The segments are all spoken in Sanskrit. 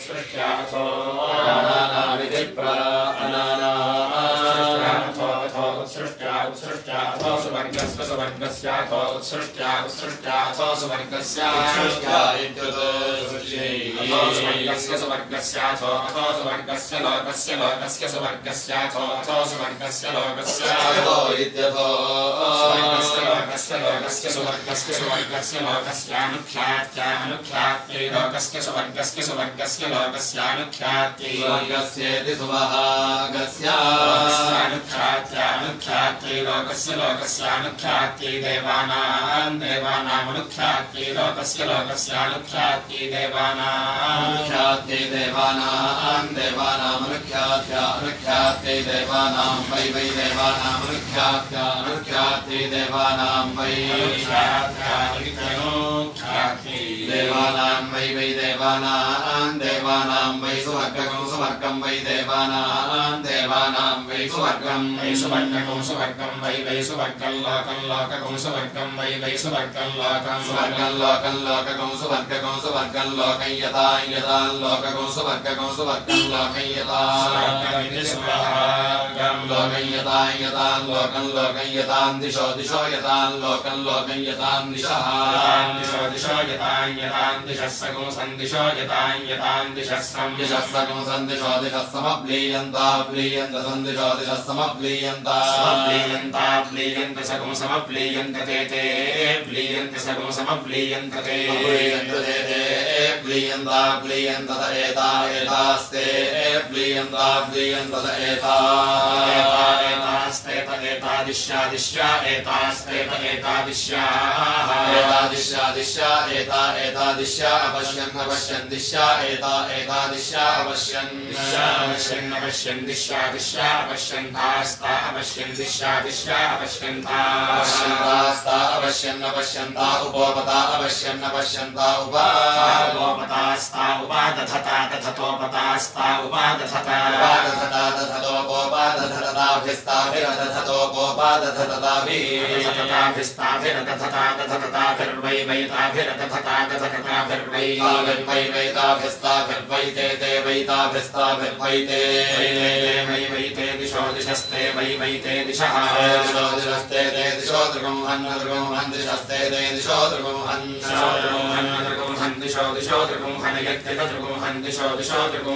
सृष्ट्याथो अनानामिति अनानाथो सृष्ट्याथो सुवर्गस्य सुवर्गस्याथो सृष्ट्याथो सुवर्गस्य सुवर्गस्य सुवर्गस्याथो अथो सुवर्गस्य लोकस्य लोकस्य सुवर्गस्याथो अथो सुवर्गस्य लोकस्य इत्यथो लोकस्य लोकस्य सुवर्गस्य सुवर्गस्य लोकस्यानुख्यात्यै लोकस्य सुवर्गस्य सुवर्गस्य लोकस्यानुख्यात्यै लोकस्येति सुभागस्यानुख्यात्यै लोकस्य लोकस्यानुख्यात्यै देवानामनुख्यात्यै लोकस्य लोकस्यानुख्यात्यै देवानामनुख्यात्यै देवानामनुख्यात्यै देवानां वै वै देवानामनुख्यात्यै देवानां वै देवानां वै वै देवानां वै सुवर्गं वै देवानां वै सुवर्गं वै वै सुवर्गं लोकं सुवर्गं वै वै सुवर्गं लोकं सुवर्गं लोकं यथा लोकं सुवर्गं लोकं यथा लोकं यथा दिशो यथा लोकं यथा दिशः दिशो यथा दिशः सगुं सन्दिशो यथा दिशः सगुं सन्दिशो दिशः समप्लीयन्त सन्दिशो दिशः समप्लीयन्त सगुं समप्लीयन्त ते प्लीयन्त सगुं समप्लीयन्त ते प्लीयन्त एतास्ते प्लीयन्त एतास्ते एतादिश्या एतास्ते एतादिश्या अपश्यन् दिश्या एतादिश्या अपश्यन् दिश्या अपश्यन्तास्ता अपश्यन् दिश्या अपश्यन्तास्ता अपश्यन्ता उपोपता अपश्यन्ता उपोपतास्ता उपादधता दधतोपतास्ता उपादधता दधताभिस्ताभिरदधतोपोपादधतताभिर्वै वैताभिरदधताभिर्वै वैताभिस्ताभिर्वैते ते वैताभिस्ताभिर्वैते वै वैते दिशो दिशस्ते वै वैते दिशः दिशस्ते ते दिशो दृगं हन् दिशस्ते ते दिशो दृगं हन् दिशो दृगं हनयत्यदृगं हन् दिशो दृगं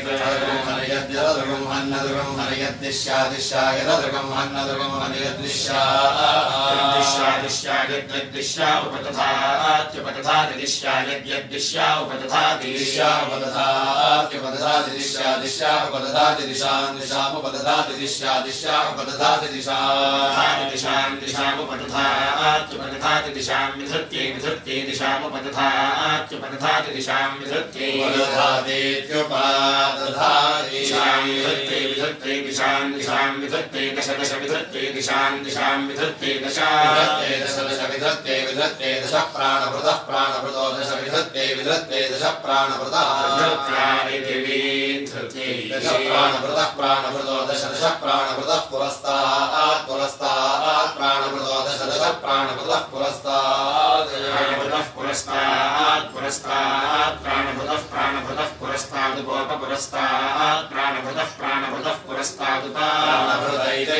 हनयद्दिश्या यदृगं हन्नदृगं हनयद्दिश्या यद्दिश्या उपदधात्युपदधाति दिश्या यद्दिश्या उपदधाति दिश्या उपदधाति दिशामुपदधाति दिश्या उपदधाति दिशामुपदधात्युपदधाति दिशां विधत्यै दिशामुपदधात्युपदधाति दिशां विधत्यै विधत्यै दिशां विधत्यै दश विधत्यै दिशां विधत्यै दश दश प्राणभृतो दश विधत्यै दश प्राणभृतः प्राणभृतो दश प्राणभृतः पुरस्तात् प्राणभृतो दश प्राणभृतः पुरस्तात् प्राणभृतः पुरस्तादुपोपपुरस्तात् प्राणभृतः पुरस्तादुपाणभृतैते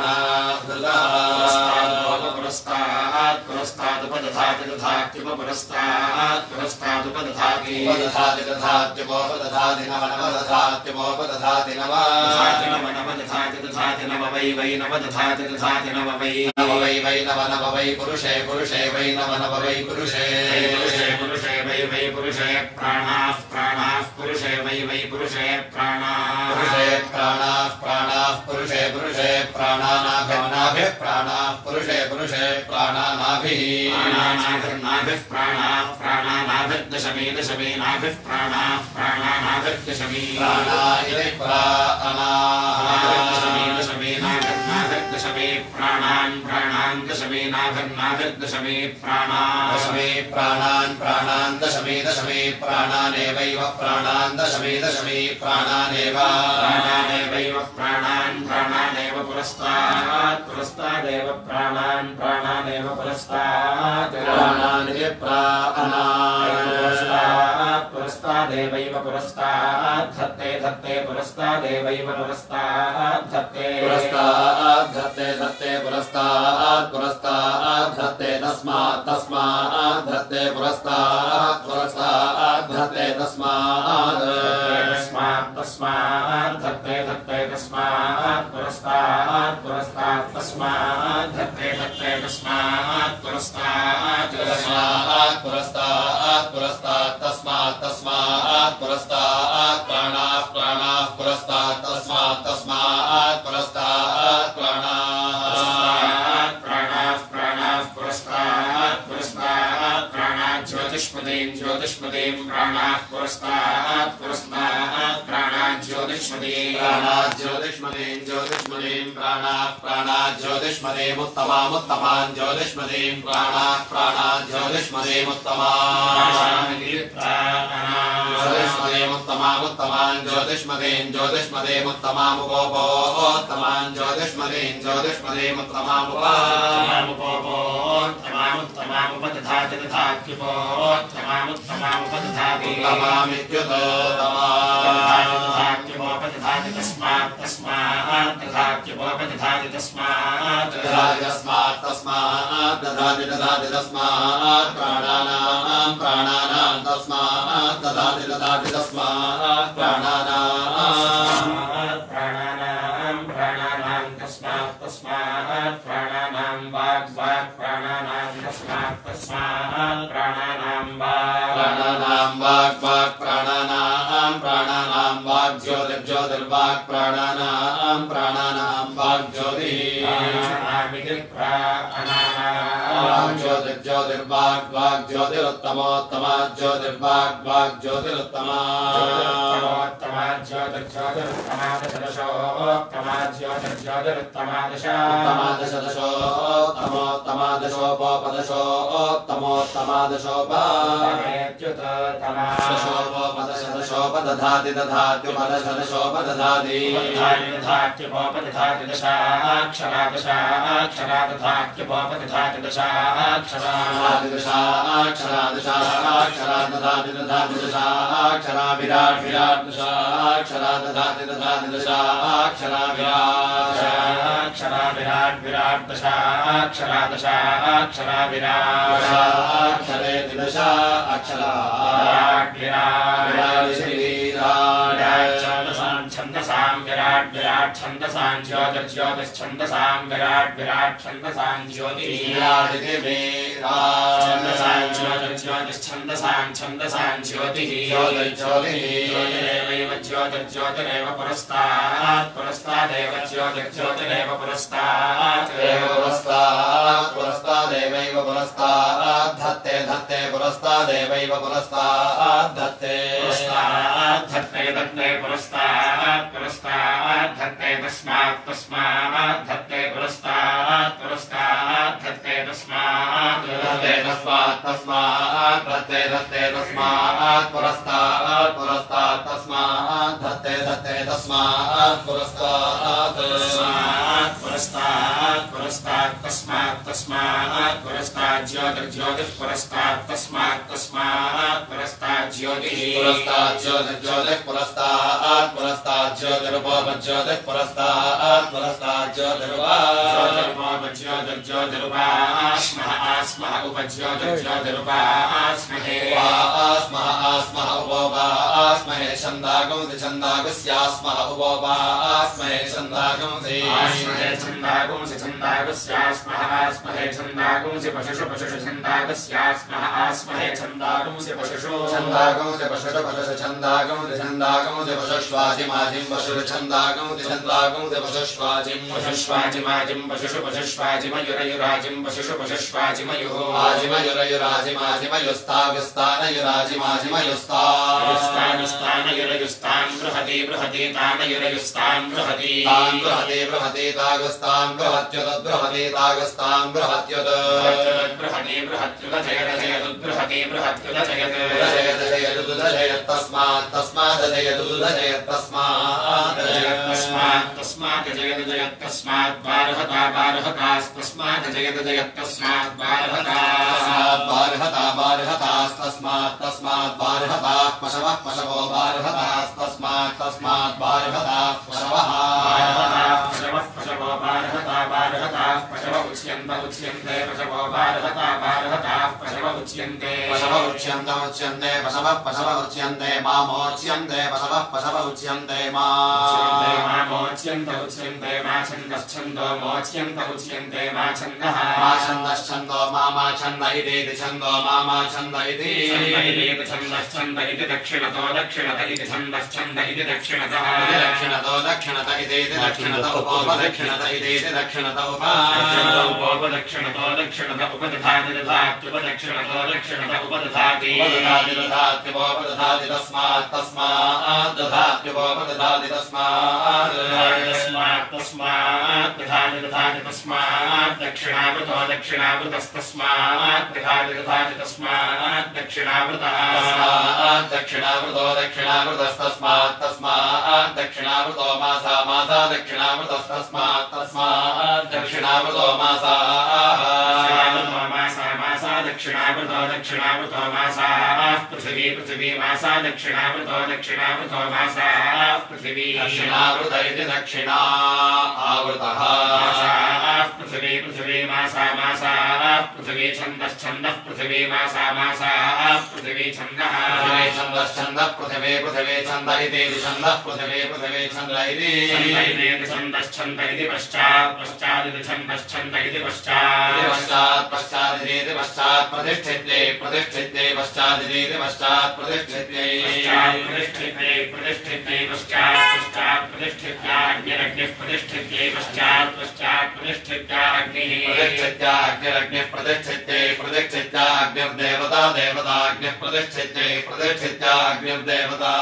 पुरस्तादुपदधाति दधात्युपपुरस्तादुपदधाति नव वै नव वै पुरुषे वै नव वै पुरुषे वै पुरुषे प्राणाः पुरुषे वै पुरुषे प्राणाः पुरुषे प्राणानाभिः प्राणाः पुरुषे प्राणानाभिः प्राणानाभिर्दशमी नाभिः प्राणानाभिर्दशमी दशमी प्राणान् दशमी नाभिर्दशमी प्राणान् दशमी प्राणानेवैव प्राणान् दशमी प्राणानेव प्राणानेव पुरस्तादेव प्राणानेव पुरस्तात् प्राणानिति पुरस्तादेवैव पुरस्ताद्धत्ते धत्ते पुरस्तादेवैव पुरस्ताद्धत्ते पुरस्ताद्धत्ते धत्ते पुरस्ताद्धत्ते तस्माद्धत्ते पुरस्ताद्धत्ते तस्माद्धत्ते तस्मात् पुरस्तात् तस्माद्धत्ते तस्मात् पुरस्तात् तस्मात् पुरस्तात् प्राणाः पुरस्तात् तस्मात् पुरस्तात् प्राणाः पुरस्तात् प्राणात् ज्योतिष्मतीं प्राणाः पुरस्तात् प्राणात् ज्योतिष्मतीं प्राणाः ज्योतिष्मतीमुत्तमान् ज्योतिष्मतीं प्राणाः ज्योतिष्मतीमुत्तमान् ज्योतिष्मतीमुत्तमामुपोत्तमान् ज्योतिष्मतीमुत्तमामुपदधाति उत्तमामित्युतोपदधाति तस्मात् दधात्युपदधाति तस्मात् दधाति तस्मात् प्राणानां तस्मात् दधाति तस्मात् प्राणानां तस्मात् प्राणानां वाक् प्राणानां तस्मात् प्राणानां वाक् प्राणानां वाक् ज्योतिर्वाक् प्राणानां वाक् ज्योतिर्वाक् ज्योतिरुत्तमोत्तमा ज्योतिर्वाक् ज्योतिरुत्तमा दधाति दशाक्षरा दधात्युपदधाति दशाक्षरा विराट् दशाक्षरा दधाति दशाक्षरा विराट् दशाक्षरा विराट् दशा अक्षरा छन्दसां विराट् छन्दसां ज्योतिश्छन्दसां विराट् छन्दसां ज्योतिश्छन्दसां ज्योतिः ज्योतिरेव ज्योतिरेव पुरस्तादेव ज्योतिरेव पुरस्तादेवैव पुरस्ताद्धत्ते पुरस्तादेवैव पुरस्ताद्धत्ते पुरस्ताद्धत्ते तस्मात् धत्ते पुरस्तात् धत्ते तस्मात् धत्ते तस्मात् पुरस्तात् धत्ते तस्मात् पुरस्तात् पुरस्तात् ज्योतिः पुरस्तात् ज्योतिः पुरस्तात् ज्योतिरुपज्योतिः पुरस्तात् ज्योतिरुपास्मः उपज्योतिरुपास्महे उपोपास्महे छन्दागुंसि उपोपास्महे छन्दागुंसि पशुषु छन्दागस्यास्महे छन्दागुंसि पशुषु छन्दागुंसि पशुष्वाजिमाजिं पशुषु छन्दागुंसि पशुष्वाजिमाजिं पशुषुपशुष्वाजिमयुरयुराजिं पशुषुपशुष्वाजिमयुः आजिमयुरयुराजिमाजिमयुस्तागस्तानयुराजिमाजिमयुस्ता तामयुरयुस्तान् बृहति बृहति तामयुरयुस्तान् बृहति तान् बृहति बृहति तागस्तान् बृहत्युत बृहति तागस्तान् बृहत्युत बृहति बृहत्युत जयत जयतु बृहति बृहत्युत जयत जयत जयतु जयत तस्मात् तस्मात् जयतु जयत तस्मात् जयत तस्मात् तस्मात् जयत जयत तस्मात् बारहता बारहतास्तस्मात् जयत जयत तस्मात् बारहतास्तस्मात् बारहता बारहतास्तस्मात् तस्मात् बारहताः पशवः पशवो बारहतास्तस्मात् तस्मात् बारहताः पशवः पशवः पशवो बारहता बारहताः पशव उच्यन्त उच्यन्ते पशवो बारहता बारहताः पशव उच्यन्ते पशव उच्यन्त उच्यन्ते पशवः पशव उच्यन्ते मामोच्यन्ते पशवः पशव उच्यन्ते मामोच्यन्त उच्यन्ते मा छन्दश्छन्दो मोच्यन्त उच्यन्ते मा छन्दः मा छन्दश्छन्दो मा छन्द इति छन्दो मा छन्द इति छन्दश्छन्द इति दक्षिणतो दक्षिणत इति छन्दश्छन्द इति दक्षिणतः दक्षिणतो दक्षिणत इति दक्षिणत उपदक्षिणत इति दक्षिणत उपदक्षिणतो दक्षिणत उपदधाति दधात्युपदक्षिणतो दक्षिणत उपदधाति उपदधाति तस्मात् तस्मात् दधात्युपदधाति तस्मात् तस्मात् दधाति दधाति तस्मात् दक्षिणावृतो दक्षिणावृतस्तस्मात् दधाति दधाति तस्मात् दक्षिणावृतः दक्षिणावृतो दक्षिणावृतस्तस्मात् तस्मात् दक्षिणावृतो मासा मासा दक्षिणावृतस्तस्मात् तस्मात् दक्षिणावृतो मासाः मासा दक्षिणावृतो दक्षिणावृतो मासाः पृथिवी पृथिवी मासा दक्षिणावृतो दक्षिणावृतो मासाः पृथिवी दक्षिणावृत इति दक्षिणा आवृतः पृथिवी पृथिवी मासा मासाः पृथिवी छन्दश्छन्दः पृथिवी मासा मासाः पृथिवी छन्दः छन्दश्छन्दः पृथिवी पृथिवी छन्द इति छन्दः पृथिवी पृथिवी छन्द इति छन्दश्छन्द इति पश्चात् पश्चादिति छन्दश्छन्द इति पश्चात् पश्चात् पश्चादिति पश्चात् प्रतिष्ठिते प्रतिष्ठिते पश्चादिति पश्चात् प्रतिष्ठिते प्रतिष्ठिते प्रतिष्ठिते पश्चात् पश्चात् प्रतिष्ठित्याग्निरग्निः प्रतिष्ठिते पश्चात् पश्चात् प्रतिष्ठित्याग्निः प्रतिष्ठित्याग्निरग्निः प्रतिष्ठिते प्रतिष्ठित्याग्निर्देवता देवताग्निः प्रतिष्ठिते प्रतिष्ठित्याग्निर्देवता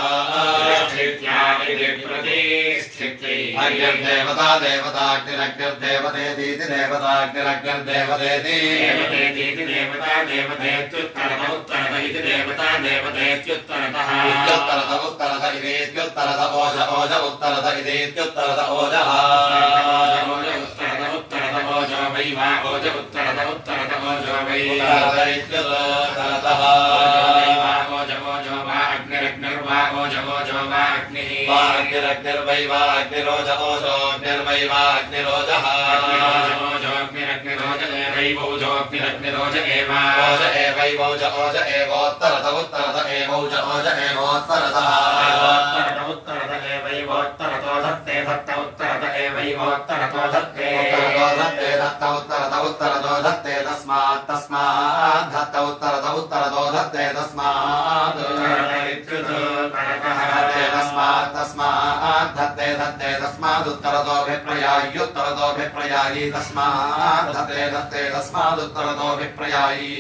प्रतिष्ठिते अग्निर्देवता देवताग्निरग्निर्देवतेति देवताग्निरग्निर्देवतेति देवतेति देवता देवतेत्युत्तरत उत्तरत इति देवता देवतेत्युत्तरतः उत्तरत उत्तरत इतीत्युत्तरत ओज ओज उत्तरत इतीत्युत्तरत ओजः उत्तरत उत्तरत ओजो वै वा ओज उत्तरत उत्तरत ओजो वै इत्युत्तरतः ओज ओजो वा अग्निरग्निर्वा ओज ओजो वा अग्निः वा अग्निरग्निर्वै वा अग्निरोज ओजो अग्निर्वै वा अग्निरोजः अग्निरग्निरोज एवैवोजो अग्निरग्निरोज एव ओज एवैवोज ओज एवोत्तरत उत्तरत एवौज ओज एवोत्तरतः उत्तरत एवैवोत्तरतो धत्ते धत्त उत्तरत एवैवोत्तरतो धत्ते धत्ते धत्त उत्तरत उत्तरतो धत्ते तस्मात् तस्मात् धत्त उत्तरत उत्तरतो धत्ते तस्मात् तस्मात् तस्मात् धत्ते धत्ते तस्मादुत्तरतोऽभिप्रयाय्युत्तरतोऽभिप्रयायी तस्मात् धत्ते धत्ते तस्मादुत्तरतोऽभिप्रयायी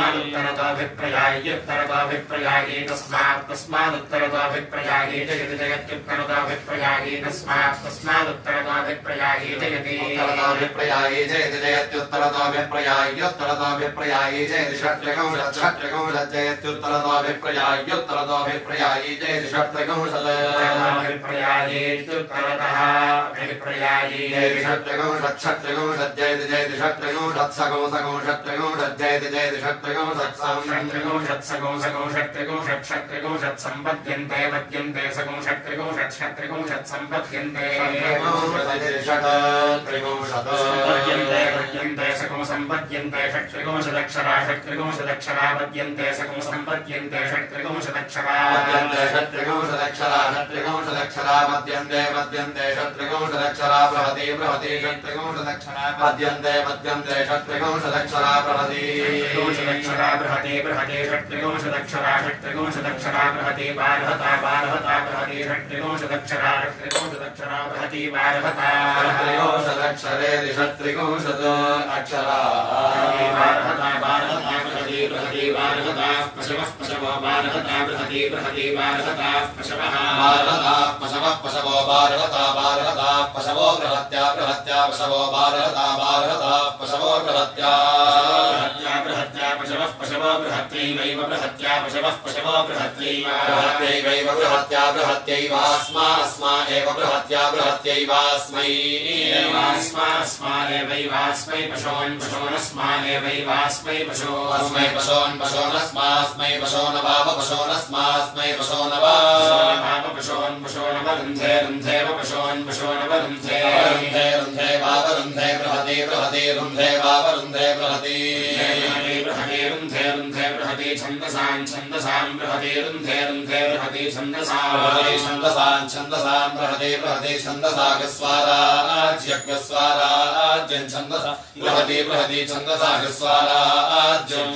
तस्मादुत्तरतोऽभिप्रयाय्युत्तरतोऽभिप्रयायी तस्मात् तस्मादुत्तरतोऽभिप्रयायी जयति जयत्युत्तरतोऽभिप्रयायी तस्मात् तस्मादुत्तरतोऽभिप्रयायी जयति उत्तरतोऽभिप्रयायी जयति जयत्युत्तरतोऽभिप्रयाय्युत्तरतोऽभिप्रयायी जयति षट्रिकंशत् षट्रिकंशत् जयत्युत्तरतोऽभिप्रयाय्युत्तरतोऽभिप्रयायी जयति षट्रिकंशत् अभिप्रयायेत्युत्तरतः अभिप्रयायी जयति षट्रिकंशत् षट्रिकंशत् जयति जयति षट्रिकंशत् सकं सकं षट्रिकंशत् जयति जयति षट्रिकंशत् षट्रिकंशत् सकं सकं षट्रिकंशत् षट्रिकंशत् सम्पद्यन्ते पद्यन्ते सकं षट्रिकंशत् षट्रिकंशत् सम्पद्यन्ते पद्यन्ते सकं सम्पद्यन्ते षट्रिकंशदक्षरा षट्रिकंशदक्षरा पद्यन्ते सकं सम्पद्यन्ते षट्रिकंशदक्षरा षट्रिकंशदक्षरा षट्रिकंशदक्षरा पद्यन्ते पद्यन्ते षट्रिकंशदक्षरा बृहति बृहति षट्रिकंशदक्षरा पद्यन्ते पद्यन्ते षट्रिकंशदक्षरा बृहति षट्रिकंशदक्षरा बृहति बृहति षट्रिकंशदक्षरा षट्रिकंशदक्षरा बृहति बारहता बारहता बृहति षट्रिकंशदक्षरा षट्रिकंशदक्षरा बृहति बारहता षट्रिकंशदक्षरेति षट्रिकंशद अक्षरा बारहता बारहता बृहति बृहति बारहता पशवः पशवो बारहता बृहती बृहती बारहताः पशवः बारहताः पशवः पशवो बारहता बारहताः पशवो बृहत्या बृहत्या पशवो बारहता बारहताः पशवो बृहत्या बृहत्या पशवः पशवो बृहत्यैवैव बृहत्या पशवः पशवो बृहत्यैव बृहत्यैवैव बृहत्या बृहत्यैवास्मा अस्मा एव बृहत्या बृहत्यैवास्मै अस्मा एवैवास्मै पशोन् पशोनस्मा एवैवास्मै पशो अस्मै पशोन् पशोनस्मास्मै पशोनवाव पशोनस्मास्मै पशोनवा पशोन् पशोनवरुन्धे रुन्धेव पशोन् पशोनवरुन्धे रुन्धे रुन्धे वावरुन्धे बृहति बृहति रुन्धे वावरुन्धे बृहति रुन्धे रुन्धे बृहति छन्दसान् छन्दसां बृहति रुन्धे रुन्धे बृहति छन्दसां छन्दसान् छन्दसां बृहति बृहति छन्दसागस्वाराज्यज्ञस्वाराज्यं छन्दसा बृहति बृहति छन्दसागस्वाराज्यं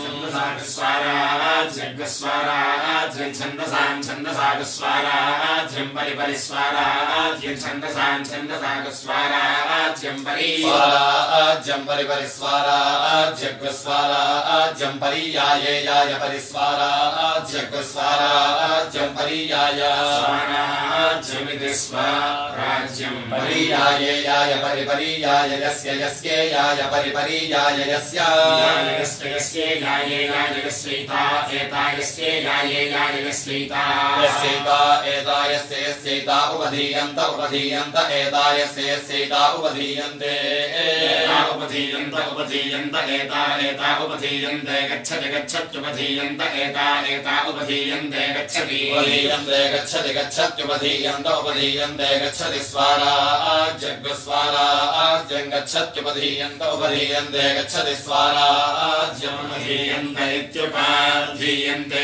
छन्दसागस्वाराज्यज्ञस्वाराज्यं छन्दसां छन्दसागस्वाराज्यं परिपरिस्वाराज्यं छन्दसां छन्दसागस्वाराज्यं परिस्वाराज्यं परिपरिस्वाराज्यज्ञस्वाराज्यं परियाये याय परिस्वाराज्यज्ञस्वाराज्यं परियाय स्वाराज्यमिति स्वराज्यं परियाये याय परिपरियाय यस्य यस्ये याय परिपरियाय यस्य यस्ये याये याय यस्यैता एता यस्ये याये याय यस्यैता यस्यैता एता यस्य यस्यैता उपधीयन्त उपधीयन्त एता यस्य यस्यैता उपधीयन्ते उपधीयन्त उपधीयन्त एता एता उपधीयन्ते गच्छति गच्छत्युपधीयन्त एता एता उपधीयन्ते गच्छति उपधीयन्ते गच्छति गच्छत्युपधीयन्त उपधीयन्ते गच्छति स्वाराज्यज्ञस्वाराज्यं गच्छत्युपधीयन्त उपधीयन्ते गच्छति स्वाराज्यम् उपधीयन्त इत्युपाधीयन्ते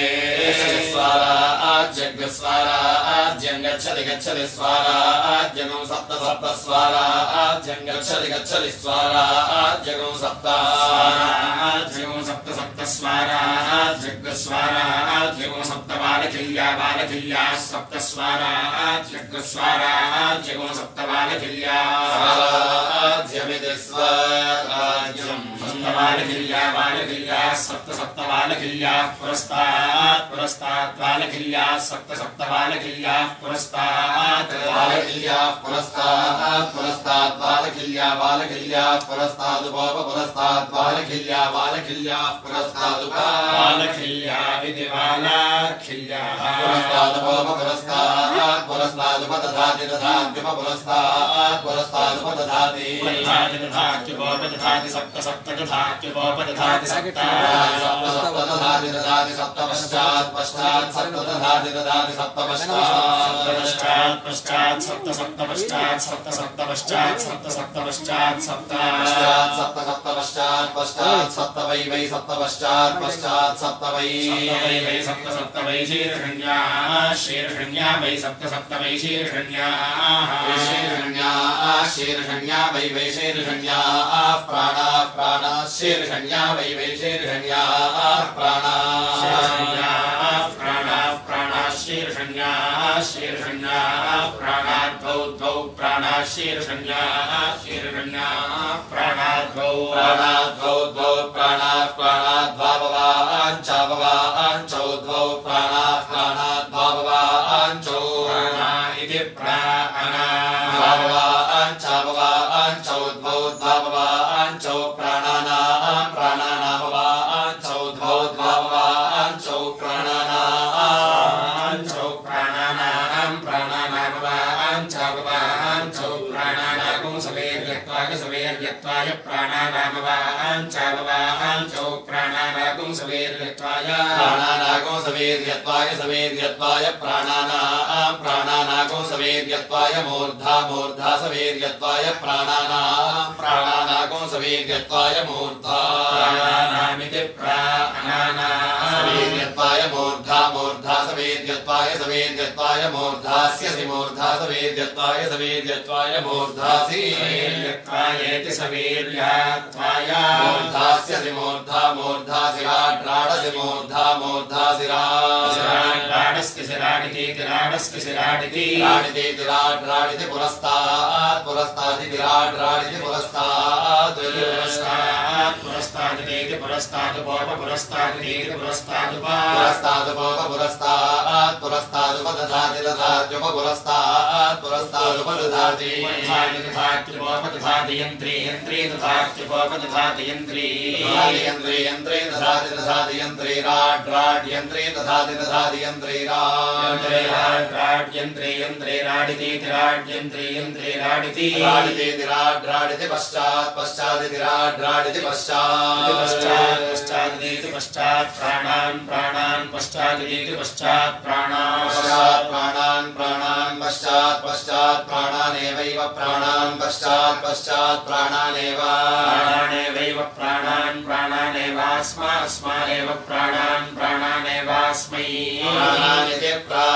स्वाराज्यज्ञस्वाराज्यं गच्छति गच्छति स्वाराज्यगो सप्त सप्त स्वाराज्यं गच्छति गच्छति स्वाराज्यगो सप्त स्वाराज्यगो सप्त सप्त स्वाराज्यज्ञस्वाराज्यगो सप्त बालकिल्या बालकिल्या सप्त स्वाराज्यज्ञस्वाराज्यगो सप्त बालकिल्या स्वाराज्यमिति स्वराज्यम् बालकिल्या बालकिल्या सप्त सप्त बालकिल्या पुरस्तात् पुरस्तात् बालकिल्या सप्त सप्त बालकिल्या पुरस्तात् बालकिल्या पुरस्तात् पुरस्तात् बालकिल्या बालकिल्या पुरस्तादुपोप पुरस्तात् बालकिल्या बालकिल्या पुरस्तादुप बालकिल्या इति बालाखिल्याः पुरस्तादुपोप पुरस्तात् पुरस्तादुप दधाति दधात्युप पुरस्तात् पुरस्तादुप दधाति दधात्युपोप दधाति सप्त सप्त दधात्युपोप दधाति सप्त सप्त दधाति दधाति सप्त पश्चात् पश्चात् सप्त दधाति दधाति सप्त पश्चात् पश्चात् सप्त सप्त पश्चात् सप्त सप्त पश्चात् सप्त सप्त पश्चात् सप्त पश्चात् सप्त सप्त पश्चात् पश्चात् सप्त वै वै सप्त पश्चात् पश्चात् सप्त वै वै सप्त सप्त वै शीर्षण्या वै सप्त सप्त वै शीर्षण्या वै वै शीर्षण्याः प्राणाः प्राणाः शीर्षण्या वै वै शीर्षण्याः प्राणाः प्राणाः शीर्षण्याः प्राणाद्वौ द्वौ प्राणाः शीर्षण्याः प्राणाद्वौ द्वौ प्राणाः प्राणाद्भाववाञ्चाभवाञ्चौ द्वौ प्राणाः प्राणाद्भाववाञ्चौ इति प्राणा भाववाञ्चाभवाञ्चौ द्वौ द्भाववाञ्चौ प्राणानां प्राणानाभवाञ्चौ द्वौ द्भाववाञ्चौ प्राणानां प्राणानाभवाञ्चाभवाञ्चौ प्राणानागुं सवेर्यत्वाय प्राणानाभवाञ्चाभवाञ्चौ प्राणानागुं सवेर्यत्वाय सवेर्यत्वाय प्राणानागो सवेर्यत्वाय मूर्धा मूर्धा सवेर्यत्वाय प्राणानागो सवेर्यत्वाय मूर्धा प्राणानामिति प्राणानां सवेर्यत्वाय मूर्धा मूर्धा सवेर्यत्वाय सवेद्यत्वाय मूर्धास्यसि मूर्धा सवेद्यत्वाय सवेद्यत्वाय मूर्धासि सवेद्यत्वायेति सवेद्यत्वाय मूर्धास्यसि मूर्धा मूर्धासि राड्राडसि मूर्धा मूर्धासि राडस्ति सिराडिति राडस्ति सिराडिति राडिति राड्राडिति पुरस्तात् पुरस्तादिति राड्राडिति पुरस्तात् पुरस्तादिति पुरस्तादुपोप पुरस्तादिति पुरस्तादुपा पुरस्तादुपोप पुरस्तात् पुरस्तादुपदधाति दधात्युप पुरस्तात् पुरस्तादुपदधाति दधात्युपोप दधाति यन्त्री यन्त्री दधात्युपोप दधाति यन्त्री यन्त्री यन्त्री दधाति दधाति यन्त्री राड्राड् यन्त्री दधाति दधाति यन्त्री राड् यन्त्री यन्त्री राडिति राड्यन्त्री यन्त्री राडिति राडिति राड्राडिति पश्चात् पश्चादिति राड्राडिति पश्चात् पश्चादिति पश्चात् प्राणान् प्राणान् पश्चादिति पश्चात् प्राणान् प्राणान् पश्चात् पश्चात् प्राणानेवैव प्राणान् पश्चात् पश्चात् प्राणानेव प्राणानेवैव प्राणानेवास्मा एव प्राणान् प्राणानेवास्मै प्राणानिति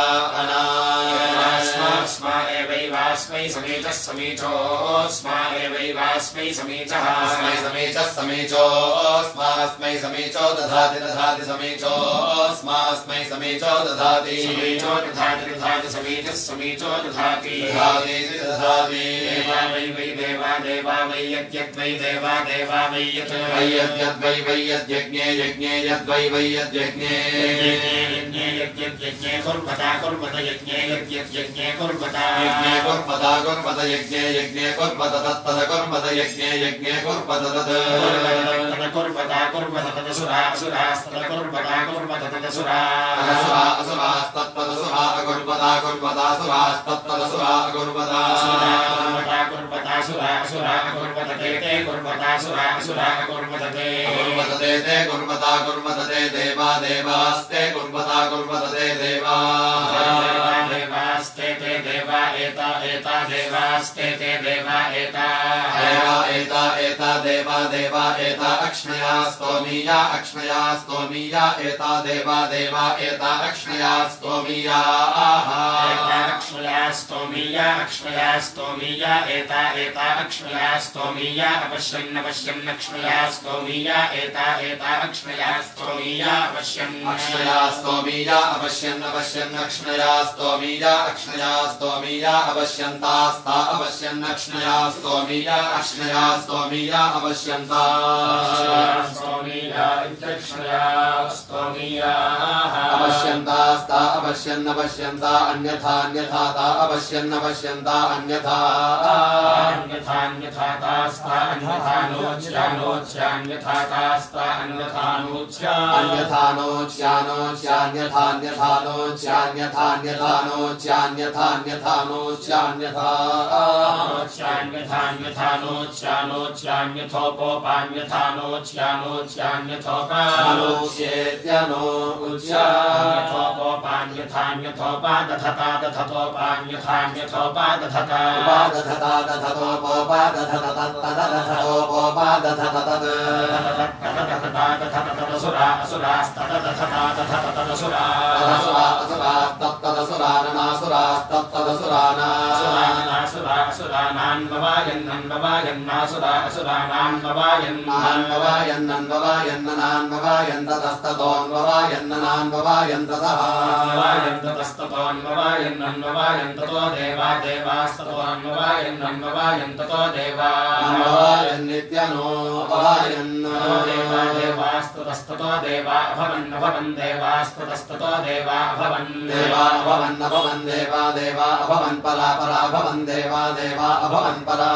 स्मा एवैवास्मै समीचः समीचोऽस्मा एवैवास्मै समीचः समीचः समीचोऽस्मास्मै समीचो दधाति दधाति समीचोऽस्मास्मै समीचो दधाति समीचो दधाति दधाति समीचः समीचो दधाति दधाति देवा वै देवा देवा वै यद्यद्वै देवा देवा वै यत् वै यद्यद्वै वै यद्यज्ञे यज्ञे यद्वै वै यद्यज्ञे यज्ञे कुर्वता कुर्वत यज्ञे यज्ञे कुर्वता यज्ञे कुर्वता कुर्वत यज्ञे यज्ञे कुर्वत तत्तद कुर्वत यज्ञे यज्ञे कुर्वत तत् कुर्वता कुर्वत तदसुरा असुरास्तद कुर्वता कुर्वत तदसुरा असुरास्तत्तदसुरा कुर्वता कुर्वता सुरास्तत्तदसुरा कुर्वता कुर्वता सुरा असुरा कुर्वत ते कुर्वता सुरा असुरा कुर्वत ते कुर्वता कुर्वत ते देवा देवास्ते कुर्वता कुर्वत ते देवा देवास्ते ते देवा एता एता देवास्ते ते देवा एता एता देवा देवा एता अक्ष्णया स्तोमीया एता देवा देवा एता अक्ष्णया स्तोमीया अक्ष्मया स्तोमीया एता एता अक्ष्मया स्तोमीया अपश्यन् अपश्यन् अक्ष्मया स्तोमीया एता एता अक्ष्मया स्तोमीया अपश्यन् अक्ष्णया स्तोमीया अपश्यन् अपश्यन् अक्ष्णया स्तोमीया अक्ष्णया स्तोमीया अपश्यन्तास्ता अपश्यन् अक्ष्णया स्तोमीया अक्ष्णया स्तोमीया अपश्यन्ता स्तोमीया इत्यक्ष्मया स्तोमीया अपश्यन्तास्ता अपश्यन् अपश्यन्ता अन्यथा अन्यथा ता अपश्यन् अपश्यन्ता अन्यथा अन्यथा अन्यथा तास्ता अन्यथा नोच्यान्यथा तास्ता अन्यथा नोच्या अन्यथा नोच्यान्यथा अन्यथा नोच्यान्यथा अन्यथा नोच्यान्यथा अन्यथा नोच्यान्यथा नोच्यान्यथा नोच्यान्यथोपोपान्यथा नोच्यान्यथोपा नोच्येत्यनो उच्यान्यथोपोपान्यथान्यथोपा दधता दधतोपान्यथान्यथोपा दधता दधता दधतोपोपा दधत तत्तदधतोपोपा दधत तत् दधतदधतदधतदसुरा असुरास्तदधता दधतदसुरा असुरास्तत्तदसुराननासुरास्तत्तदसुराना अन्ववायन्नन्ववायन्नासुरा देवा देवास्ततोऽन्ववायन्नन्ववायन्नन्ववायन्ततो देवा नित्यनो देवा देवास्ततस्ततो देवा अभवन् देवास्ततस्ततो देवा अभवन् देवा देवा अभवन् परा परा भवन् देवा देवा अभवन् परा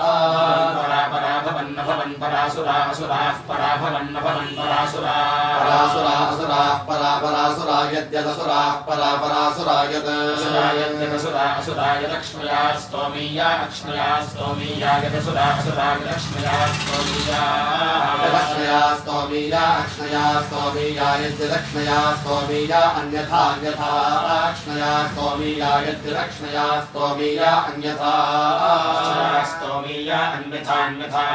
भवन् परासुरा असुराः परा भवन् परासुरा असुराः परा परासुरा यद्यदसुराः परा परासुरा यत् असुरा यदक्ष्मया स्तोमीया अक्ष्मया स्तोमीया यदसुरा असुरा यदक्ष्मया स्तोमीया दक्षया स्तोमीया अक्ष्णया स्तोमीया यद्यदक्ष्णया स्तोमीया अन्यथा अन्यथा अक्ष्णया स्तोमीया यद्यदक्ष्णया स्तोमीया अन्यथा स्तोमीया अन्यथा अन्यथा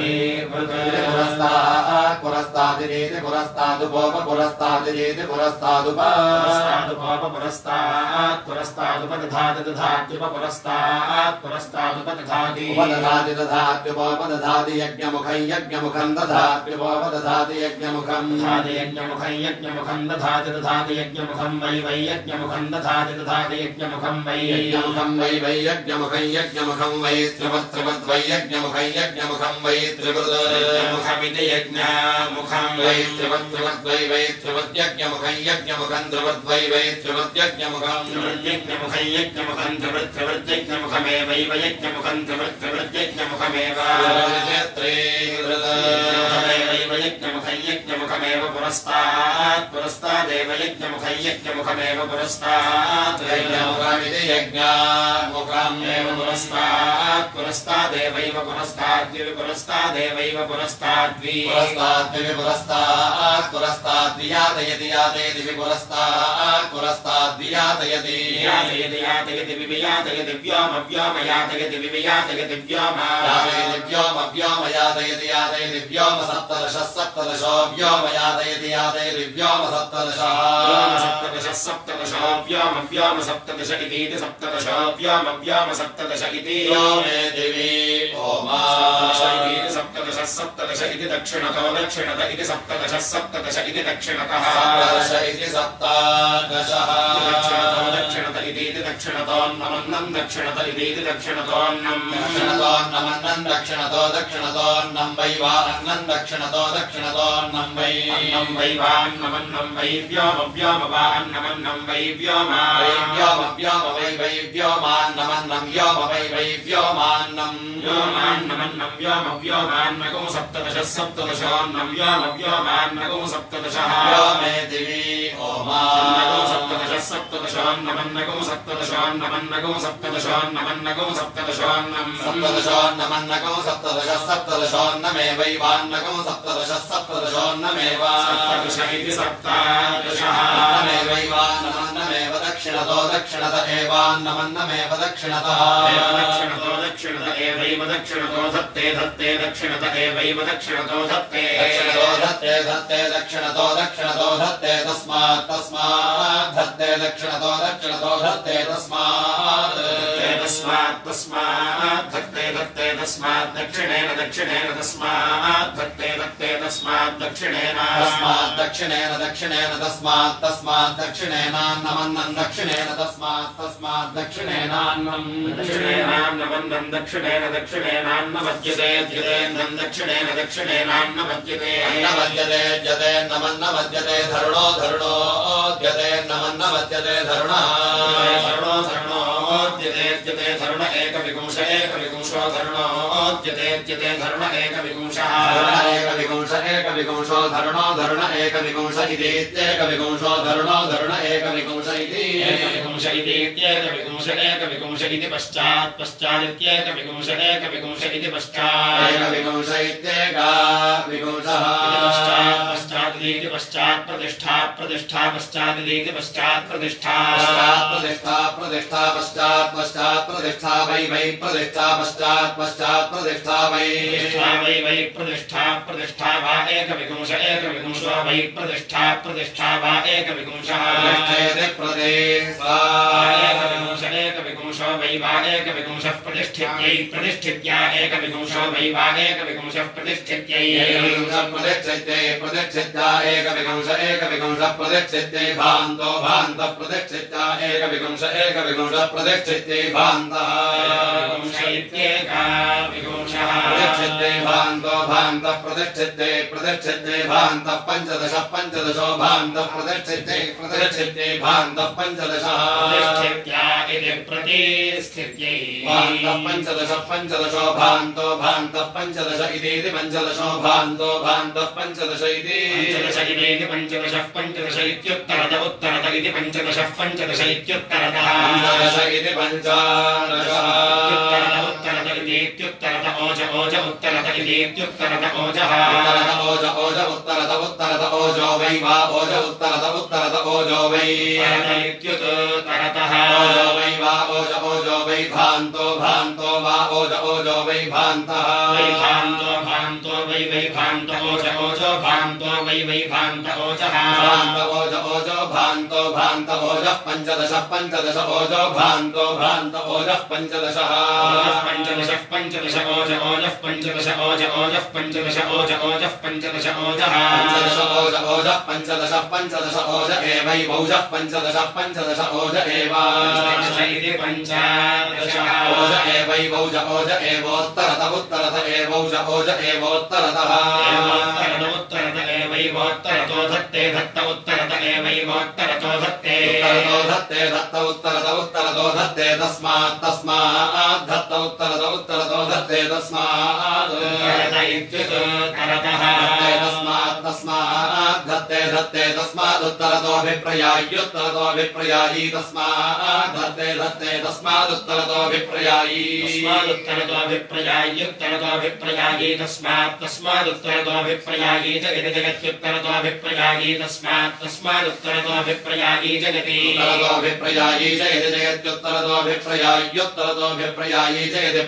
पुरस्तादिरेति पुरस्तादुपोप पुरस्तादिरेति पुरस्तादुपोप पुरस्तात् पुरस्तादुपदधाति दधात्युप पुरस्तात् पुरस्तादुपदधाति उपदधाति दधात्युपोपदधाति यज्ञमुखं यज्ञमुखं दधात्युपोप दधाति यज्ञमुखं दधाति यज्ञमुखं यज्ञमुखं दधाति दधाति यज्ञमुखं वै वै यज्ञमुखं दधाति दधाति यज्ञमुखं वै यज्ञमुखं वै वै यज्ञमुखं यज्ञमुखं वै त्रिवत् वै यज्ञमुखं यज्ञमुखं वै त्रिवृतमुखमिति यज्ञमुखं वै त्रिवत् वै वै त्रिवत् यज्ञमुखं यज्ञमुखं त्रिवत् वै वै त्रिवत् यज्ञमुखं त्रिवृत्यज्ञमुखं यज्ञमुखं त्रिवृत्यज्ञमुखमेव यज्ञमुखं त्रिवृत्यज्ञमुखमेव यज्ञमुखं यज्ञमुखमेव पुरस्तात् पुरस्तादेव यज्ञमुखं यज्ञमुखमेव पुरस्तात् यज्ञमुखमिति यज्ञमुखमेव पुरस्तात् पुरस्तादेवैव पुरस्ताद्दिवि पुरस्तादेवैव पुरस्ताद्वि पुरस्ताद्दिवि पुरस्तात् पुरस्ताद्वियातयति यातयति पुरस्तात् पुरस्ताद्वियातयति यातयति वियातयति व्योम यातयति वियातयति व्योम यातयति यातयति व्योम सप्तदशः सप्तदशो व्योम यातयति यातयति व्योम सप्तदशः सप्तदशो व्योम सप्तदश इति सप्तदशो व्योम सप्तदश इति व्योमे दिवि ओमा सप्तदश सप्तदश इति दक्षिणतो दक्षिणत इति सप्तदश सप्तदश इति दक्षिणतः सप्तदश इति सप्तादशः दक्षिणत इति दक्षिणतोन्नमन्नं दक्षिणत इति दक्षिणतोन्नं दक्षिणतोन्नमन्नं दक्षिणतो दक्षिणतोन्नं वै वा अन्नं दक्षिणतो दक्षिणतोन्नं वै अन्नं वै वा अन्नमन्नं वै व्योम वा अन्नमन्नं वै व्योम व्योम वै वै व्योमान्नमन्नं व्योम वै वै व्योमान्नं व्योमान्नमन्नं व्योमान्नगो सप्तदश सप्तदशोन्नं व्योमान्नगो सप्तदशः व्योमे दिवि ओमा सप्तदश सप्तदशोन्नमन्नगो सप्तदशोन्नमन्नगो सप्तदशोन्नमन्नगो सप्तदशोन्नं सप्तदशोन्नमन्नगो सप्तदश सप्तदशोन्नमेवैवान्नगो सप्तदश सप्तदशोन्नमेव सप्तदश इति सप्तादशः नमेवैवान्नमन्नमेव दक्षिणतो दक्षिणत एवान्नमन्नमेव दक्षिणतः दक्षिणतो दक्षिणत एवैव दक्षिणतो धत्ते धत्ते दक्षिणत एवैव दक्षिणतो धत्ते दक्षिणतो धत्ते धत्ते दक्षिणतो दक्षिणतो धत्ते तस्मात् तस्मात् धत्ते दक्षिणतो धत्ते तस्मात् धत्ते तस्मात् दक्षिणेन तस्मात् धत्ते तस्मात् दक्षिणेन तस्मात् दक्षिणेनान्नमन्नं दक्षिणेन तस्मात् दक्षिणेनान्नं दक्षिणेनान्नमज्यते दक्षिणेनान्नमज्यते अन्नमज्यते नमन्नमज्यते धरुणोद्यते नमन्नमज्यते धरुणः धरुणोद्यते धरुण एकविपुंशो धरुणोद्यते धरुण एकविपुंशः एकविपुंशो धरुण एकविपुंश इत्येकविपुंशो धरुण एकविपुंश एकविपुंश इति पश्चादित्येकविपुंश इति पश्चात् एकविपुंश इत्येकविपुंशः पश्चादिति पश्चात् प्रतिष्ठा पश्चादिति पश्चात् प्रतिष्ठा पश्चात् प्रतिष्ठा वै प्रतिष्ठा पश्चात् प्रतिष्ठा वै प्रतिष्ठा वा एकविपुंशो वै प्रतिष्ठा वा एकविपुंशः एकविपुंशो वै वा एकविपुंशः प्रतिष्ठित्या एकविपुंशो वै वा एकविपुंशः प्रतिष्ठित्यै प्रतिष्ठित्या एकविपुंशः प्रतिष्ठित्यै भान्तो प्रतिष्ठित्या एकविपुंशः प्रतिष्ठित्यै भान्तः प्रतिष्ठित्यै भान्तो प्रतिष्ठित्यै भान्तः पंचदशो भान्तः प्रतिष्ठित्यै भान्तः पंचदशः पंचदशो भान्तो पंचदश इति पंचदशो भान्तो पंचदश इति पंचदश इत्युत्तरत उत्तरत इति पंचदश इत्युत्तरतः पंचदश इति पंचदश उत्तरत इत्युत्तरत ओज उत्तरत इत्युत्तरत ओजः उत्तरत ओजो वै वा ओज उत्तरत ओजो वै इत्युत्तरतः ओजो वै वा ओजो वै भान्तो वा ओजो वै भान्तः भान्तो वै भान्त ओजो भान्तो वै भान्त ओजः भान्तो ओजः पंचदश ओजो भान्तो ओजः पंचदशः पंचदश ओजः पंचदश ओजः पंचदश ओजः पंचदश ओज एवै भौजः पंचदश ओज एव ओज एवै भौज ओज एवोत्तरत उत्तरत एवौज ओज एवोत्तरतः उत्तरत एवैवोत्तरतो धत्ते धत्त उत्तरत एवैवोत्तरतो धत्ते उत्तरतो धत्ते तस्मात् धत्त उत्तरतो धत्ते तस्मात् इत्युत्तरतः तस्मात् धत्ते तस्मादुत्तरतोऽभिप्रयायी तस्मात् धत्ते तस्मादुत्तरतोऽभिप्रयायी तस्मादुत्तरतोऽभिप्रयायी च इति जगत्युत्तरतोऽभिप्रयायी तस्मादुत्तरतोऽभिप्रयायी जगति उत्तरतोऽभिप्रयायी च इति जगत्युत्तरतोऽभिप्रयायी च इति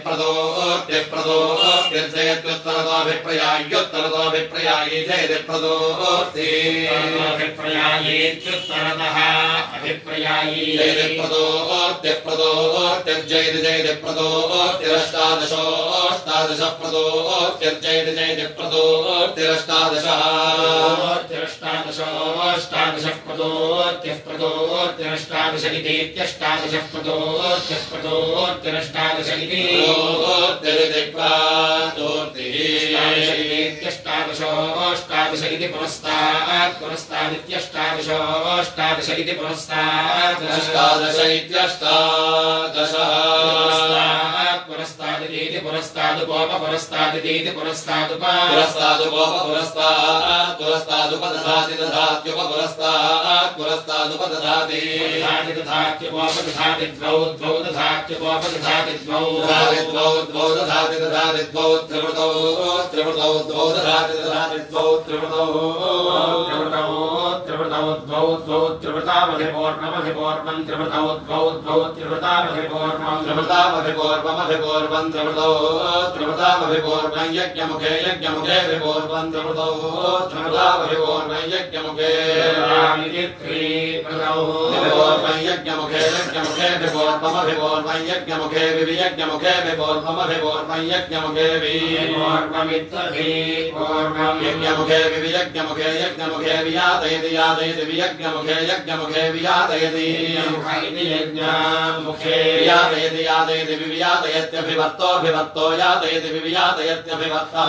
प्रदोर्त्यप्रदोर्त्यर्जयत्युत्तरतोऽभिप्रयायी च इति प्रदोर्ति अभिप्रयायीत्युत्तरतः अभिप्रयायी जयति प्रदोर्त्यर्जयति प्रदोर्त्यरष्टादश प्रदोर्त्यर्जयति प्रदोर्त्यरष्टादशः प्रदोर्त्यरष्टादश इत्यष्टादश प्रदोर्त्यरष्टादश इति अष्टादश इति पुरस्तादित्यष्टादश इति पुरस्तात् अष्टादश इत्यष्टादश पुरस्तादिति पुरस्तादुपोपपुरस्तादिति पुरस्तादुपोपपुरस्तादुपदधाति पुरस्तादुपदधाति द्वौ दधात्युपोपदधाति द्वौ दधाति द्वौ त्रिवृतौ द्वौ दधाति द्वौ त्रिवृतौ द्वौ त्रिवृतामधिपूर्णमधिपूर्णं त्रिवृतौ द्वौ त्रिवृतामधिपूर्णं त्रिवृतामधिपूर्वमधिपूर्वं त्रिवृतामधिपूर्वं यज्ञमुखे विपूर्वं त्रिवृतौ त्रिवृतामधिपूर्वं यज्ञमुखे यज्ञमुखे यज्ञमुखे विभोर्मभिभोर्मं यज्ञमुखे वियज्ञमुखे विभोर्मभिभोर्मं यज्ञमुखे यज्ञमुखे वियज्ञमुखे यज्ञमुखे वियातयति यातयति वियज्ञमुखे यज्ञमुखे वियातयति यज्ञमुखे यातयति यातयति वियातयत्यभिवर्तोऽभिवर्तो यातयति वियातयत्यभिवर्तः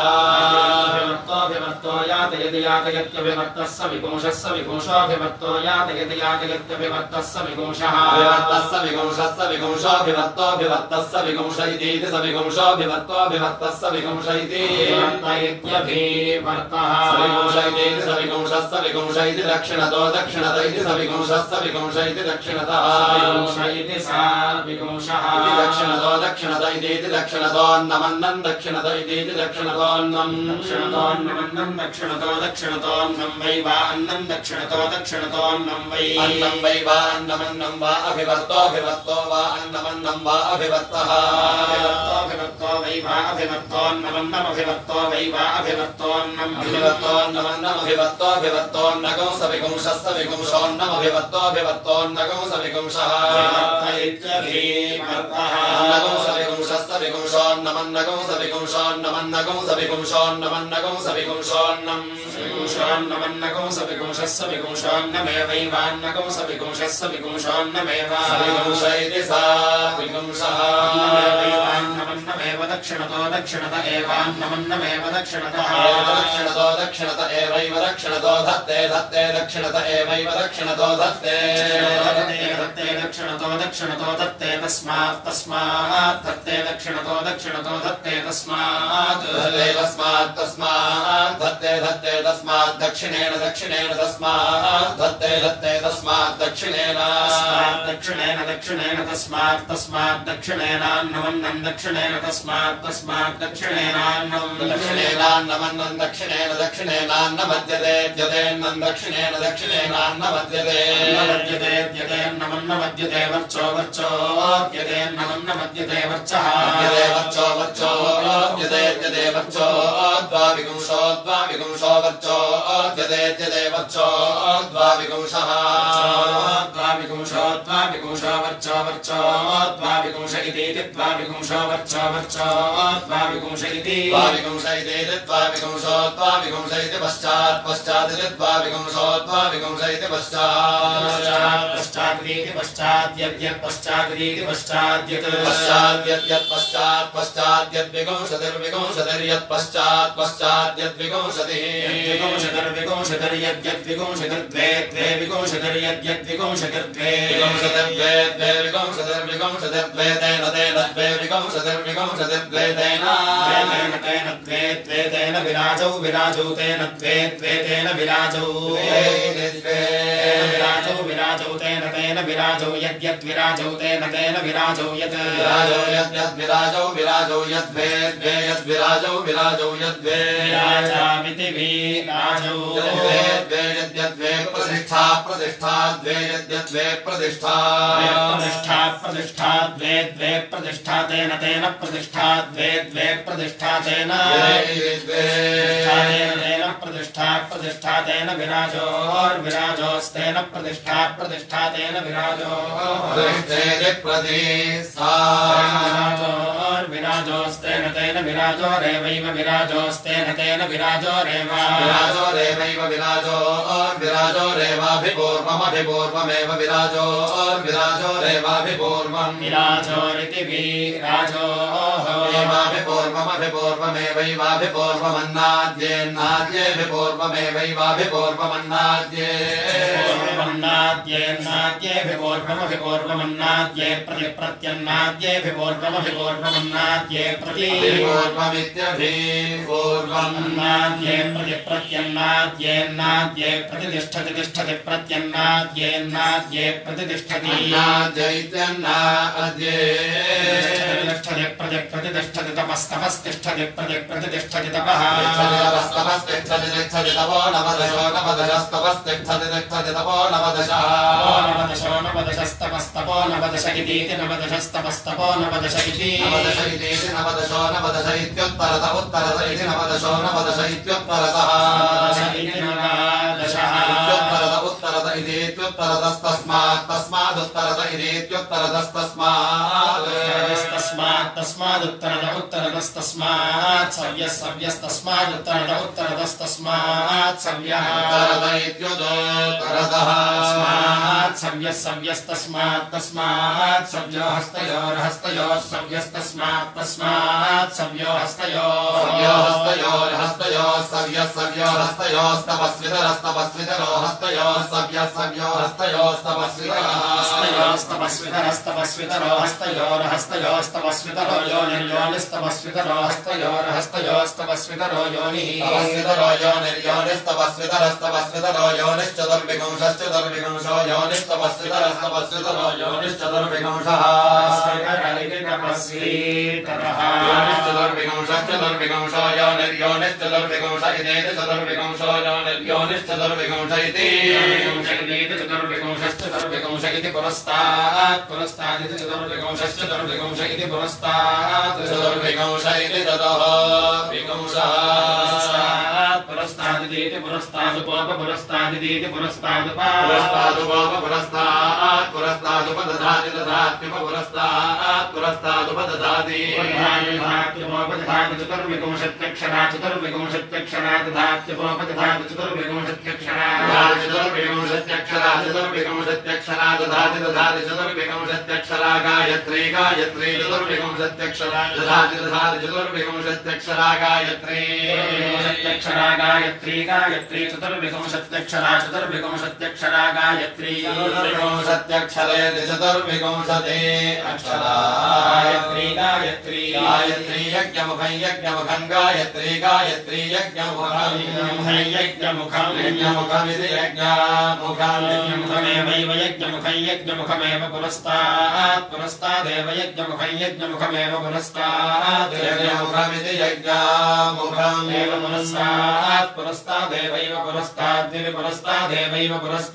यातयति यातयत्यभिवर्तः स विपुंशः स विपुंशोऽभिवर्तो यातयति यातयत्यभिवर्तः स विपुंशः विवर्तः स विपुंशः स विपुंशोऽभिवर्तोऽभिवर्तः स विपुंश इति स विपुंशोऽभिवर्तोऽभिवर्तः स विपुंश इति वर्तयत्यभिवर्तः विपुंश इति स विपुंशः स विपुंश इति दक्षिणतो दक्षिणत इति स विपुंशः स विपुंश इति दक्षिणतः विपुंश इति स विपुंशः दक्षिणतो दक्षिणत इति दक्षिणतोऽन्नमन्नं दक्षिणत इति दक्षिणतोऽन्नं दक्षिणतोऽन्नमन्नं दक्षिणतो दक्षिणतोऽन्नं वै वा अन्नं दक्षिणतो दक्षिणतोऽन्नं वै अन्नं वै वा अन्नमन्नं वा अभिवर्तोऽभिवर्तो वा अन्नमन्नं वा अभिवर्तः अभिवर्तोऽभिवर्तो वै वा अभिवर्तोऽन्नमन्नमभिवर्तो वै वा अभिवर्तोऽन्नम् अभिवर्तोऽन्नमन्नमभिवर्तोऽभिवर्तोऽन्नगं स विपुंशः स विपुंशोऽन्नमभिवर्तोऽभिवर्तोऽन्नगं स विपुंशः अन्नगं स विपुंशः स विपुंशोऽन्नमन्नगं स विपुंशोऽन्नमन्नगं स विपुंशोऽन्नमन्नगं स विपुंशोऽन्नम् विपुंशोऽन्नमन्नगं स विपुंशः स विपुंशोऽन्नमेवैवान्नगं स विपुंशः स विपुंशोऽन्नमेव विपुंश इति सा विपुंशः अन्नमेव दक्षिणतो दक्षिणत एवान्नमन्नमेव दक्षिणतः दक्षिणतो दक्षिणत एवैव दक्षिणतो धत्ते धत्ते दक्षिणत एवैव दक्षिणतो धत्ते धत्ते दक्षिणतो दक्षिणतो धत्ते तस्मात् तस्मात् धत्ते दक्षिणतो दक्षिणतो धत्ते तस्मात् तस्मात् तस्मात् धत्ते धत्ते तस्मात् दक्षिणेन दक्षिणेन तस्मात् धत्ते धत्ते तस्मात् दक्षिणेन दक्षिणेन दक्षिणेन तस्मात् तस्मात् दक्षिणेनान्नमन्नं दक्षिणेन तस्मात् तस्मात् दक्षिणेनान्नं दक्षिणेनान्नमन्नं दक्षिणेन दक्षिणेनान्नमद्यते द्यतेन्नं दक्षिणेन दक्षिणेनान्नमद्यते मद्यते द्यतेन्नमन्नमद्यते वर्चो वर्चो द्यतेन्नमन्नमद्यते वर्चः द्यते वर्चो वर्चो द्यते द्यते वर्चो द्वाविपुंशो द्वाविपुंशो वर्चो द्यते द्यते वर्चो द्वाविपुंशः द्वाविपुंशो द्वाविपुंशो वर्चो वर्चो द्वाविपुंश इति द्वाविपुंशो वर्चो वर्चो द्वाविपुंश इति द्वाविपुंश इति द्वाविपुंशो द्वाविपुंश इति पश्चात् पश्चात् द्वाविपुंशो द्वाविपुंश इति पश्चात् पश्चात् पश्चाद्यद्यत् पश्चाद्यत् पश्चाद्यत् पश्चात् पश्चाद्यद्विगुंशतिर्विगुंशतिर्यत् पश्चात् पश्चाद्यद्विगुंशतिः विगुंशतिर्विगुंशतिर्यद्यद्विगुंशतिर्द्वे द्वे विगुंशतिर्यद्यद्विगुंशतिर्द्वे विगुंशतिर्द्वे द्वे विगुंशतिर्विगुंशतिर्द्वे तेन तेन द्वे विगुंशतिर्विगुंशतिर्द्वे तेन तेन द्वे द्वे तेन विराजौ विराजौ तेन द्वे द्वे तेन विराजौ विराजौ विराजौ तेन तेन विराजौ यद्यद्विराजौ तेन तेन विराजौ यत् विराजौ यद्यद्विराजौ विराजौ यद्वे द्वे यद्विराजौ विराजौ यद्वे विराजामिति विराजौ द्वे द्वे यद्यद्वे प्रतिष्ठा प्रतिष्ठा द्वे यद्यद्वे प्रतिष्ठा प्रतिष्ठा प्रतिष्ठा द्वे द्वे प्रतिष्ठा तेन तेन प्रतिष्ठा द्वे द्वे प्रतिष्ठा तेन तेन प्रतिष्ठा प्रतिष्ठा तेन विराजोर्विराजोस्तेन प्रतिष्ठा प्रतिष्ठा तेन विराजो विराजोस्तेन तेन विराजो रेवैव विराजोस्तेन तेन विराजो रेव विराजो रेवैव विराजो विराजो रेवाभिपूर्वमभिपूर्वमेव विराजो विराजो रेवाभिपूर्वं विराजोरिति विराजो एवाभिपूर्वमभिपूर्वमेवैवाभिपूर्वमन्नाद्येन्नाद्येभिपूर्वमेवैवाभिपूर्वमन्नाद्ये नाद्ये प्रतिप्रत्यन्नाद्ये प्रतिपूर्वमित्यभिपूर्वमन्नाद्ये प्रतिप्रत्यन्नाद्येन्नाद्ये प्रतिष्ठति तिष्ठति प्रत्यन्नाद्येन्नाद्ये प्रतिष्ठति नाद्यैत्यन्नाद्ये तिष्ठति प्रतिष्ठति तपस्तपस्तिष्ठति प्रतिष्ठति तपः तपस्तपस्तिष्ठति तिष्ठति तपो नवदशो नवदशस्तपस्तिष्ठति तिष्ठति तपो नवदशः नवदशो नवदशस्तपस्तपो नवदश इति नवदशस्तपस्तपो नवदश इति नवदश इति नवदशो नवदश इत्युत्तरत उत्तरत इति नवदशो नवदश इत्युत्तरतः नवदश इति नवदशः इत्युत्तरत उत्तरत इतीत्युत्तरतस्तस्मात् तस्मादुत्तरत इतीत्युत्तरतस्तस्मात् तस्मादुत्तरत उत्तरतस्तस्मात् सव्यस्तस्मादुत्तरत उत्तरतस्तस्मात् सव्यः उत्तरत इत्युत्तरतः सव्यस्तस्मात् सव्यो हस्तयोर्हस्तयोः सव्यस्तस्मात् सव्यो हस्तयोर्हस्तयोः सव्यो हस्तयोस्तपस्वितरस्तपस्वितरो हस्तयोः सव्यो हस्तयोस्तपस्वितरस्तपस्वितरो हस्तयोर्हस्तयोस्तपस्वितरो योनिर्योनिस्तपस्वितरो हस्तयोर्हस्तयोस्तपस्वितरो योनिः तपस्वितरो योनिर्योनिस्तपस्वितरस्तपस्वितरो योनिश्चतुर्विगुंशश्चतुर्विगुंशो योनिस्तपस्वितरस्तपस्वितरो योनिश्चतुर्विगुंशः योनिश्चतुर्विगुंशश्चतुर्विगुंशो योनिर्योनिश्चतुर्विगुंश इदेति चतुर्विगुंशो योनिर्योनिश्चतुर्विगुंश इति चतुर्विगुंशश्चतुर्विगुंश इति पुरस्तादिति चतुर्विगुंशश्चतुर्विगुंश इति पुरस्तात् चतुर्विगुंश इति चतुर्विगुंशः पुरस्तादिति पुरस्तादुपपुरस्तादिति पुरस्तादुपपुरस्तात् पुरस्तादुपदधाति दधात्युपपुरस्तात् पुरस्तादुपदधाति चतुर्विगुंशत्यक्षरा दधात्युपदधाति चतुर्विगुंशत्यक्षरा दधाति चतुर्विगुंशत्यक्षरा गायत्री चतुर्विगुंशत्यक्षरा दधाति चतुर्विगुंशत्यक्षरा गायत्री चतुर्विगुंशत्यक्षरा गायत्री चतुर्विगुंशत्यक्षरे चतुर्विगुंशते अक्षरा गायत्री यज्ञमुखं गायत्री यज्ञमुखमिति यज्ञमुखमेव पुरस्तादेव यज्ञमुखमेव यज्ञमुखमिति यज्ञमुखमेव पुरस्तादेवैव पुरस्ताद्विः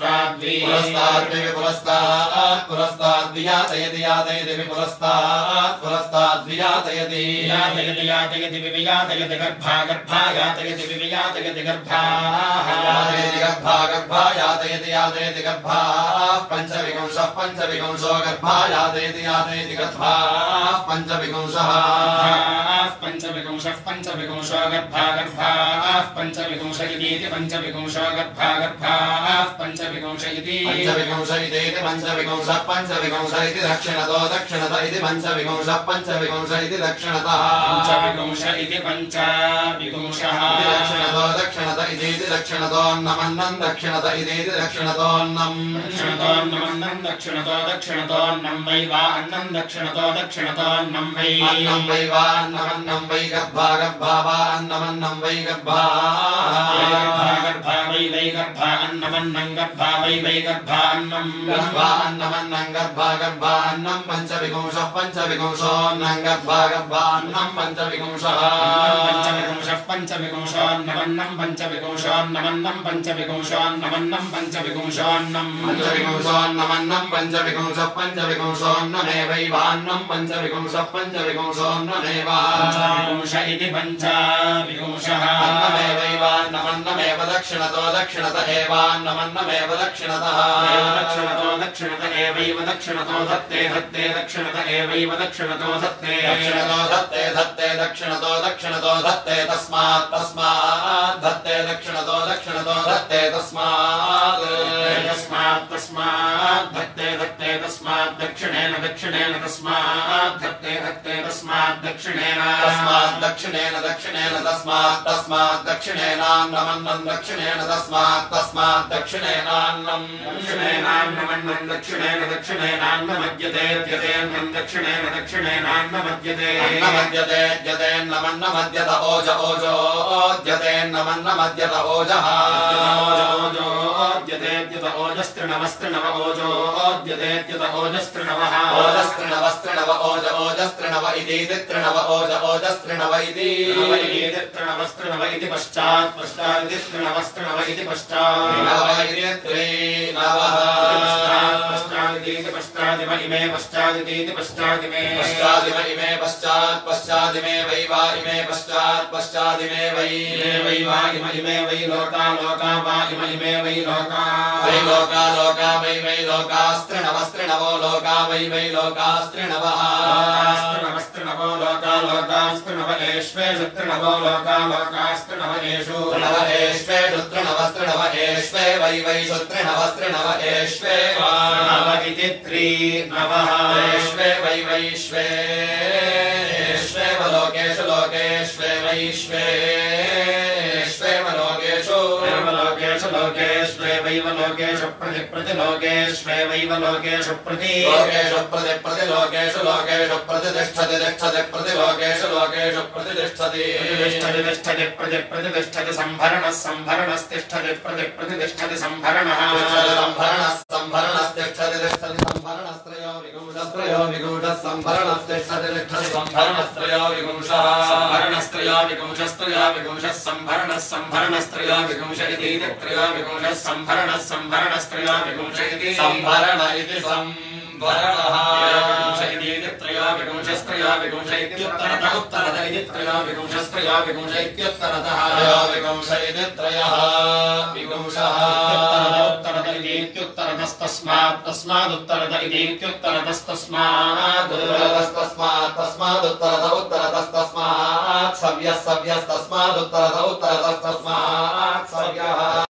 पुरस्ताद्वियातयति यातयति पुरस्ताद्वियातयति यातयति गर्भा यातयति गर्भा यातयति गर्भा पञ्चविगुंशो गर्भा यातयति गर्भा पञ्चविगुंशः पञ्चविगुंशो गर्भा पञ्चविगुंश इति पञ्चविगुंशो गर्भा पञ्चविगुंश इति पञ्चविगुंश इति दक्षिणतो दक्षिणत इति पञ्चविगुंश इति दक्षिणतः पञ्चविगुंश इति पञ्चविगुंशः दक्षिणतो दक्षिणत इति दक्षिणतोन्नमन्नं दक्षिणत इति दक्षिणतोन्नं दक्षिणतोन्नं वै वा अन्नं दक्षिणतोन्नं वै अन्नं वै वा अन्नमन्नं वै गर्भा वा अन्नमन्नं वै गर्भा वै गर्भा अन्नमन्नं गर्भा वै गर्भा अन्नं गर्भा अन्नं पञ्चविगुंशोऽन्नं गर्भा अन्नं पञ्चविगुंशः पञ्चविगुंशोऽन्नमन्नं पञ्चविगुंशोऽन्नमन्नं पञ्चविगुंशोऽन्नमेवैवान्नं पञ्चविगुंशोऽन्नमेव पञ्चविगुंश इति पञ्चविगुंशः अन्नमेव दक्षिणतो दक्षिणत एवान्नमेव दक्षिणतः दक्षिणत एवैव दक्षिणतो धत्ते दक्षिणत एवैव दक्षिणतो धत्ते दक्षिणतो धत्ते तस्मात् धत्ते दक्षिणतो धत्ते तस्मात् धत्ते तस्मात् दक्षिणेन तस्मात् धत्ते तस्मात् दक्षिणेन तस्मात् दक्षिणेनान्नमन्नं दक्षिणेन तस्मात् दक्षिणेनान्नं दक्षिणेनान्नमद्यते दक्षिणेनान्नमद्यते अन्नमद्यतेन्नमन्नमद्यत ओजोद्यतेन्नमन्नमद्यत ओजः ओजस्तृणव ओजस्तृणवः ओजस्तृणव इति तृणव ओजस्तृणव इति तृणवस्तृणव इति पश्चात् तृणवस्तृणव इति पश्चात् पश्चादिति इमे पश्चादितीति पश्चादिमे इमे पश्चादिमे वै वा इमे पश्चादिमे वै वा इमे वै लोका वा इमे वै लोका वै लोकास्तृणवो लोका वै लोकास्तृणवः स्त्रिणवो लोकास्तृणव एष्वेषु तृणवो लोकास्तृणव एषु तृणव एष्वे वै तृणव एष्वे इति त्रीनवः एष्वे वैश्वे लोकेषु वैश्वेष्वेव लोकेषु प्रतिलोकेष्वेव लोकेषु प्रतितिष्ठति प्रतितिष्ठति संभरणस्तिष्ठति प्रतितिष्ठति संभरणः संभरणस्त्रयो विगूढः संभरणस्तिष्ठति संभरणस्त्रयो विगुंशः संभरणस्त्रयो विगुंश इति त्रयो विगुंशः संभरणस्त्रयो विगुंश इति संभरण इति संभरणः त्रयो विगुंशस्त्रयो विगुंश इत्युत्तरतः उत्तरत इति त्रयो विगुंशस्त्रयो विगुंश इत्युत्तरतः त्रयो विगुंश इति त्रयः विगुंशः उत्तरत इति तस्मादुत्तरत इति तस्मादुत्तरत उत्तरतस्तस्मात् सव्यस्तस्मादुत्तरत उत्तरतस्तस्मात् सव्यः